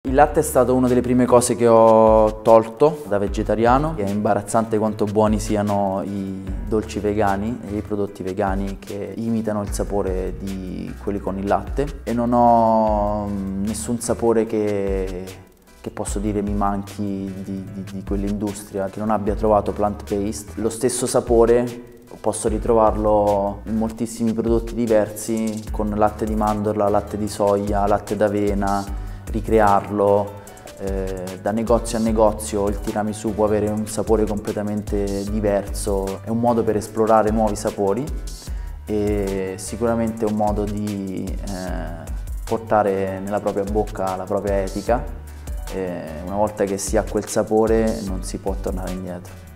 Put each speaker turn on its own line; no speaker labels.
Il latte è stato una delle prime cose che ho tolto da vegetariano. È imbarazzante quanto buoni siano i dolci vegani e i prodotti vegani che imitano il sapore di quelli con il latte, e non ho nessun sapore che posso dire mi manchi di quell'industria, che non abbia trovato plant-based. Lo stesso sapore posso ritrovarlo in moltissimi prodotti diversi, con latte di mandorla, latte di soia, latte d'avena, ricrearlo. Da negozio a negozio il tiramisù può avere un sapore completamente diverso, è un modo per esplorare nuovi sapori e sicuramente un modo di portare nella propria bocca la propria etica. Una volta che si ha quel sapore non si può tornare indietro.